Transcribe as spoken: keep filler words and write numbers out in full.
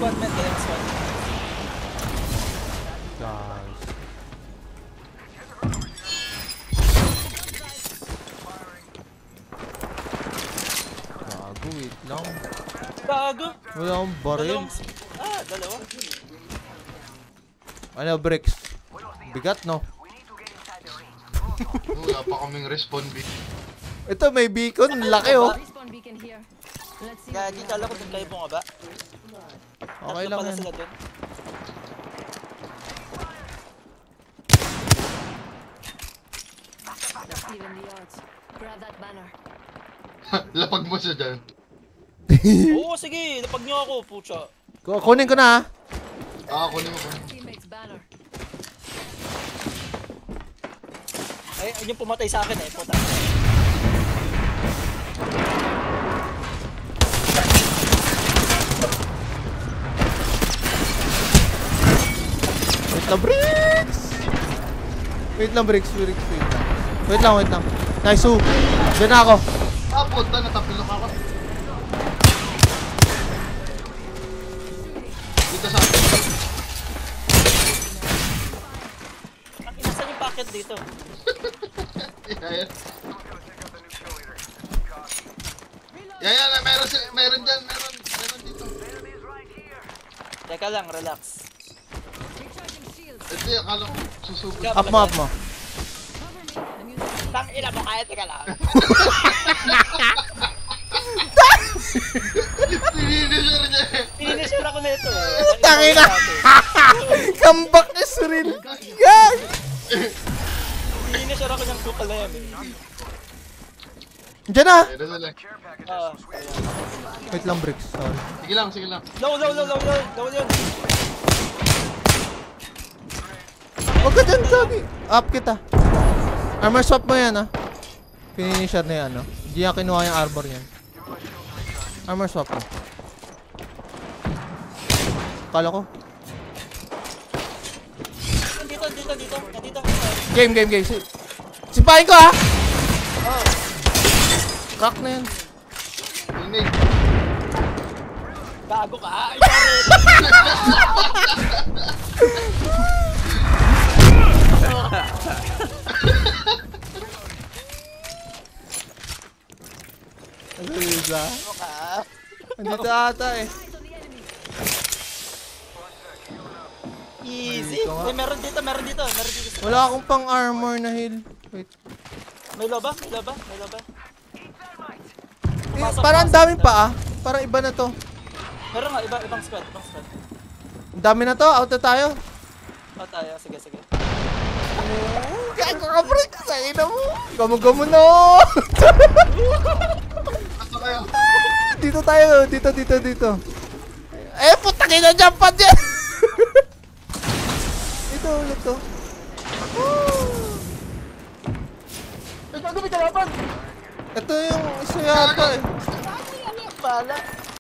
one man, the last one. Guys. Gago, wait lang. Gago! Wala akong baril. Ah, dalawa. Ano, bricks? Bigat, no? Wala pa kaming respawn bit. Ito, may beacon. Laki, oh. Gagi, kala ko dun kayo bumaba. Okay lang yan. Sila dun. Lapag mo siya dyan. Oo, sige. Lapag nyo ako, pucha. Kunin ko na, ha? Ah, kunin mo kunin. Ay, yung pumatay sa akin eh, puta. Wait lang, bricks! Wait lang, bricks. Wait, wait lang. Wait lang, wait lang. Nice, oh. Diyan na ako. Ah, puta, natapilok ako. Dito sa akin. Nasaan yung packet dito? Yan. Yan, yan, meron, si, meron dyan, meron, meron dito. Teka lang, relax. Hindi, akala ko susugod. Up mo, up mo. Tang ina mo kaya, teka lang. Finisher niya eh. Finisher ako nito eh. Tangina! Comeback is real. Yan! Finisher ako ng kupal na yan eh. Diyan na! Ayun na lang. Ah, Wait lang, bricks. Sorry. Sige lang, sige lang. low, low, low, low, low, low yun. Huwag ka dyan, Sagi. Up kita. Armor swap mo yan, ha? Finisher na yan, no? Hindi niya kinuha yung armor yan. Armor swap mo. Kala ko. Dito, dito, dito, dito. Game, game, game. Si Sipahin ko, ha? Oh, Crack na yan. Inig. gago ka. Ikaw rin. Ano yun, ha? Gago ka. Andito ata, eh. Easy. Dito nga. Eh, meron dito, meron dito, meron dito. Wala akong pang armor na heal. Wait. May loba? May loba? May loba? Eh, parang ang dami pa, ah. Parang iba na to. Meron nga, iba, ibang squad, ibang squad. Ang dami na to. Out na tayo. Oh, tayo, sige, sige. Gago ka, break. Sa ina mo. Gamo-gamo na. Asa kayo? Dito tayo. Dito, dito, dito. Eh, putang ina, jump pad yan. Ito ulit to. Ay, gago, may kalaban! Ito yung isa yata, eh. Bala.